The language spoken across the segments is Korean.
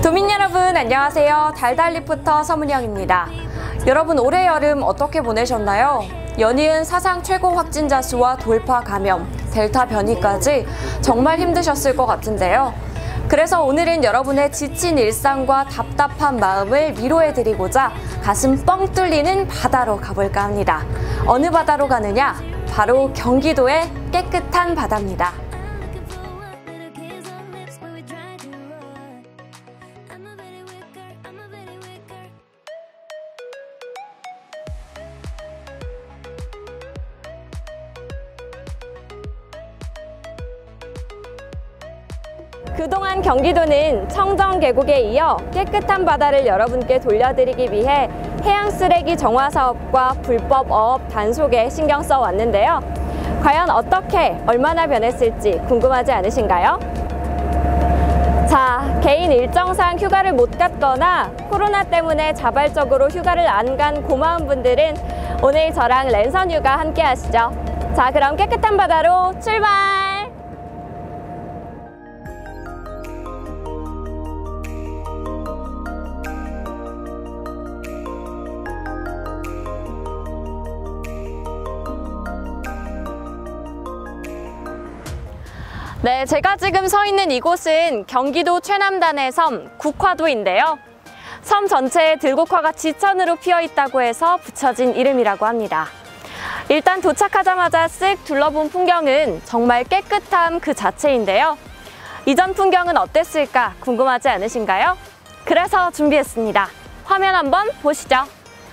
도민 여러분 안녕하세요. 달달리포터 서문영입니다. 여러분 올해 여름 어떻게 보내셨나요? 연이은 사상 최고 확진자 수와 돌파 감염, 델타 변이까지 정말 힘드셨을 것 같은데요. 그래서 오늘은 여러분의 지친 일상과 답답한 마음을 위로해드리고자 가슴 뻥 뚫리는 바다로 가볼까 합니다. 어느 바다로 가느냐? 바로 경기도의 깨끗한 바다입니다. 그동안 경기도는 청정 계곡에 이어 깨끗한 바다를 여러분께 돌려드리기 위해 해양 쓰레기 정화 사업과 불법 어업 단속에 신경 써 왔는데요. 과연 어떻게 얼마나 변했을지 궁금하지 않으신가요? 자, 개인 일정상 휴가를 못 갔거나 코로나 때문에 자발적으로 휴가를 안 간 고마운 분들은 오늘 저랑 랜선 휴가 함께 하시죠. 자, 그럼 깨끗한 바다로 출발! 네, 제가 지금 서 있는 이곳은 경기도 최남단의 섬 국화도인데요. 섬 전체에 들국화가 지천으로 피어 있다고 해서 붙여진 이름이라고 합니다. 일단 도착하자마자 쓱 둘러본 풍경은 정말 깨끗함 그 자체인데요. 이전 풍경은 어땠을까 궁금하지 않으신가요? 그래서 준비했습니다. 화면 한번 보시죠.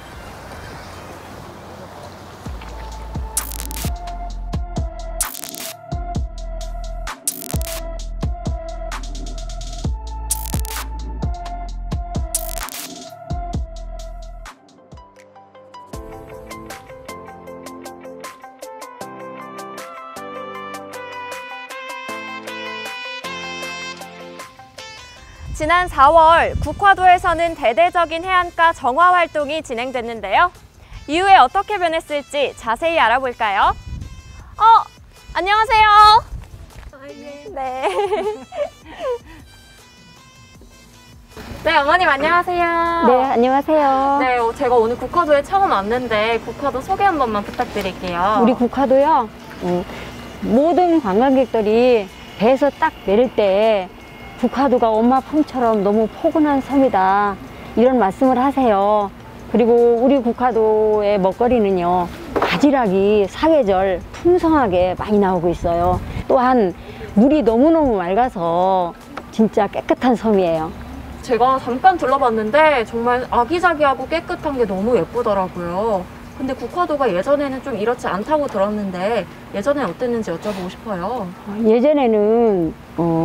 지난 4월 국화도에서는 대대적인 해안가 정화 활동이 진행됐는데요. 이후에 어떻게 변했을지 자세히 알아볼까요? 안녕하세요. 네. 네, 어머님 안녕하세요. 네, 안녕하세요. 네, 제가 오늘 국화도에 처음 왔는데 국화도 소개 한 번만 부탁드릴게요. 우리 국화도요, 모든 관광객들이 배에서 딱 내릴 때 국화도가 엄마 품처럼 너무 포근한 섬이다, 이런 말씀을 하세요. 그리고 우리 국화도의 먹거리는요, 바지락이 사계절 풍성하게 많이 나오고 있어요. 또한 물이 너무너무 맑아서 진짜 깨끗한 섬이에요. 제가 잠깐 둘러봤는데 정말 아기자기하고 깨끗한 게 너무 예쁘더라고요. 근데 국화도가 예전에는 좀 이렇지 않다고 들었는데 예전엔 어땠는지 여쭤보고 싶어요. 예전에는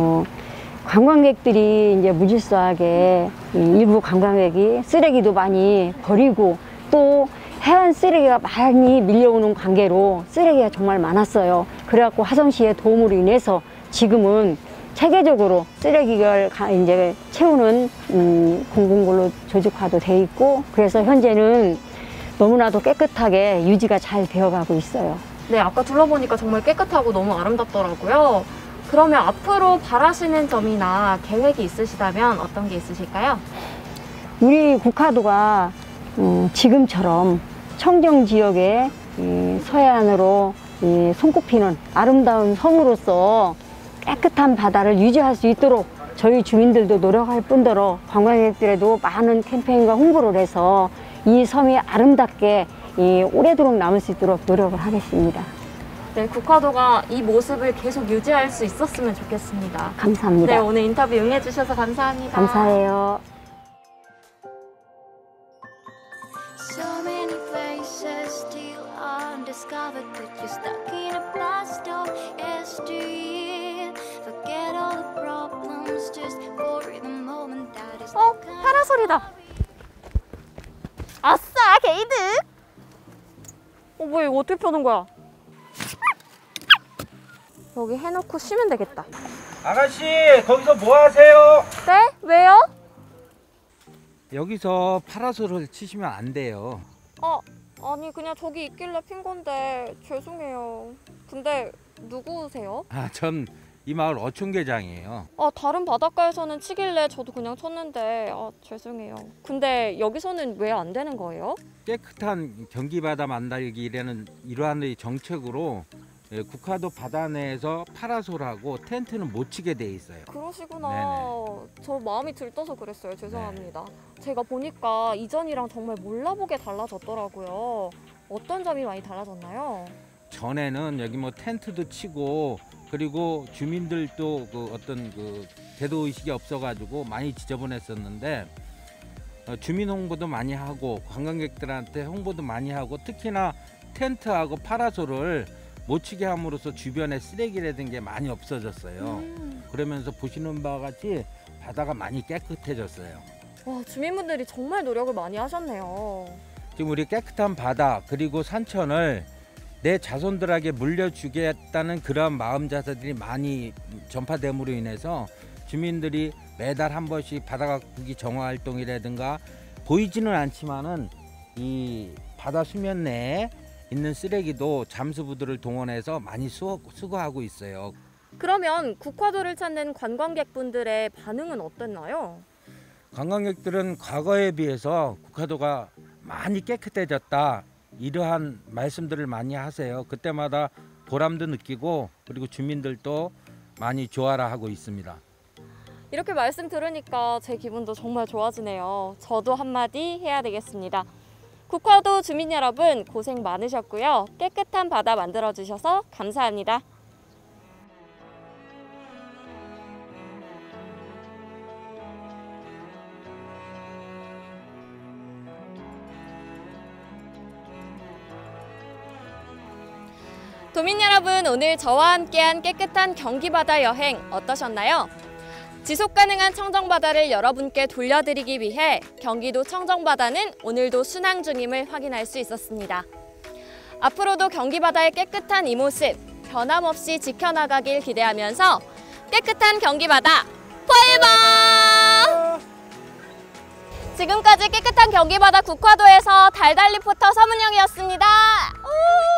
관광객들이 이제 무질서하게 일부 관광객이 쓰레기도 많이 버리고 또 해안 쓰레기가 많이 밀려오는 관계로 쓰레기가 정말 많았어요. 그래갖고 화성시의 도움으로 인해서 지금은 체계적으로 쓰레기를 이제 채우는 공공근로 조직화도 돼 있고, 그래서 현재는 너무나도 깨끗하게 유지가 잘 되어가고 있어요. 네, 아까 둘러보니까 정말 깨끗하고 너무 아름답더라고요. 그러면 앞으로 바라시는 점이나 계획이 있으시다면 어떤 게 있으실까요? 우리 국화도가 지금처럼 청정지역의 서해안으로 손꼽히는 아름다운 섬으로서 깨끗한 바다를 유지할 수 있도록 저희 주민들도 노력할 뿐더러 관광객들에도 많은 캠페인과 홍보를 해서 이 섬이 아름답게 오래도록 남을 수 있도록 노력을 하겠습니다. 네, 국화도가 이 모습을 계속 유지할 수 있었으면 좋겠습니다. 감사합니다. 네, 오늘 인터뷰 응해주셔서 감사합니다. 감사해요. So many places still undiscovered, but you're stuck in a blast of yesteryear. Forget all the problems just for the moment that is. 파라솔이다. 아싸, 게이득. 뭐야, 이거 어떻게 펴는 거야? 여기 해놓고 쉬면 되겠다. 아가씨, 거기서 뭐 하세요? 네? 왜요? 여기서 파라솔을 치시면 안 돼요. 아니 그냥 저기 있길래 핀 건데 죄송해요. 근데 누구세요? 전 이 마을 어촌계장이에요. 다른 바닷가에서는 치길래 저도 그냥 쳤는데 죄송해요. 근데 여기서는 왜 안 되는 거예요? 깨끗한 경기 바다 만들기라는 이러한 정책으로 국화도 바다 내에서 파라솔하고 텐트는 못 치게 돼 있어요. 그러시구나. 네네. 저 마음이 들떠서 그랬어요. 죄송합니다. 제가 보니까 이전이랑 정말 몰라보게 달라졌더라고요. 어떤 점이 많이 달라졌나요? 전에는 여기 뭐 텐트도 치고 그리고 주민들도 그 어떤 그 제도 의식이 없어가지고 많이 지저분했었는데 주민 홍보도 많이 하고 관광객들한테 홍보도 많이 하고 특히나 텐트하고 파라솔을 못 치게 함으로써 주변에 쓰레기라든 게 많이 없어졌어요. 그러면서 보시는 바와 같이 바다가 많이 깨끗해졌어요. 와, 주민분들이 정말 노력을 많이 하셨네요. 지금 우리 깨끗한 바다 그리고 산천을 내 자손들에게 물려주겠다는 그런 마음 자세들이 많이 전파됨으로 인해서 주민들이 매달 한 번씩 바다가꾸기 정화 활동이라든가 보이지는 않지만은 이 바다 수면 내에 있는 쓰레기도 잠수부들을 동원해서 많이 수거하고 있어요. 그러면 국화도를 찾는 관광객분들의 반응은 어땠나요? 관광객들은 과거에 비해서 국화도가 많이 깨끗해졌다 이러한 말씀들을 많이 하세요. 그때마다 보람도 느끼고 그리고 주민들도 많이 좋아라 하고 있습니다. 이렇게 말씀 들으니까 제 기분도 정말 좋아지네요. 저도 한마디 해야 되겠습니다. 국화도 주민 여러분 고생 많으셨고요. 깨끗한 바다 만들어주셔서 감사합니다. 도민 여러분, 오늘 저와 함께한 깨끗한 경기바다 여행 어떠셨나요? 지속가능한 청정바다를 여러분께 돌려드리기 위해 경기도 청정바다는 오늘도 순항 중임을 확인할 수 있었습니다. 앞으로도 경기바다의 깨끗한 이 모습 변함없이 지켜나가길 기대하면서 깨끗한 경기바다 포에버! 지금까지 깨끗한 경기바다 국화도에서 달달 리포터 서문영이었습니다.